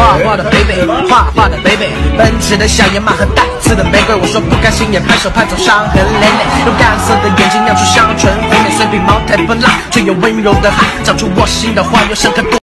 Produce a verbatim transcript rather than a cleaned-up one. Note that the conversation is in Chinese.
画画的北北，画画的北北，奔驰的小野马和带刺的玫瑰。我说不甘心也拍手拍走伤痕累累，用干涩的眼睛酿出香醇肥美，虽比茅台不辣，却有温柔的海，长出我心的花，又深刻。